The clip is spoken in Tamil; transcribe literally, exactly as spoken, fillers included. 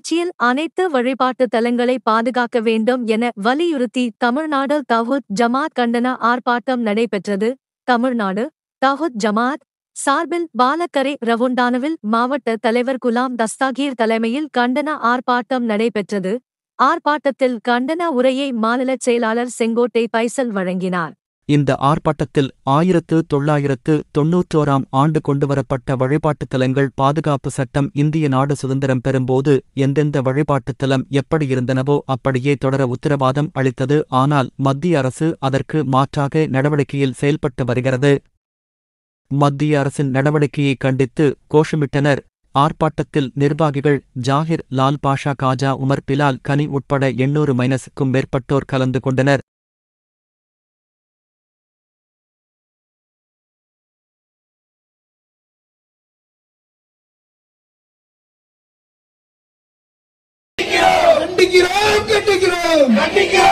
திருச்சியில் அனைத்து வழிபாட்டு தலங்களை பாதுகாக்க வேண்டும் என வலியுறுத்தி தமிழ்நாடு தவ்ஹீத் ஜமாத் கண்டன ஆர்ப்பாட்டம் நடைபெற்றது. தமிழ்நாடு தவ்ஹீத் ஜமாத் சார்பில் பாலக்கரை ரவுண்டானாவில் மாவட்ட தலைவர் குலாம் தஸ்தாகீர் தலைமையில் கண்டன ஆர்ப்பாட்டம் நடைபெற்றது. ஆர்ப்பாட்டத்தில் கண்டன உரையை மாநில செயலாளர் செங்கோட்டை பைசல் வழங்கினார். இந்த ஆர்ப்பாட்டத்தில் ஆயிரத்து தொள்ளாயிரத்து தொன்னூற்றோராம் ஆண்டு கொண்டுவரப்பட்ட வழிபாட்டுத் தலங்கள் பாதுகாப்பு சட்டம் இந்திய நாடு சுதந்திரம் பெறும்போது எந்தெந்த வழிபாட்டுத் தலம் எப்படியிருந்தனவோ அப்படியே தொடர உத்தரவாதம் அளித்தது. ஆனால் மத்திய அரசு அதற்கு மாற்றாக நடவடிக்கையில் செயல்பட்டு வருகிறது. மத்திய அரசின் நடவடிக்கையை கண்டித்து கோஷமிட்டனர். ஆர்ப்பாட்டத்தில் நிர்வாகிகள் ஜாகிர் லால் பாஷா, காஜா உமர், பிலால் கனி உட்பட எண்ணூறு மைனஸுக்கும் மேற்பட்டோர் கலந்து கொண்டனர். கண்டிக்கிறோம் கண்டிக்கிறோம் கண்டிக்கிறோம்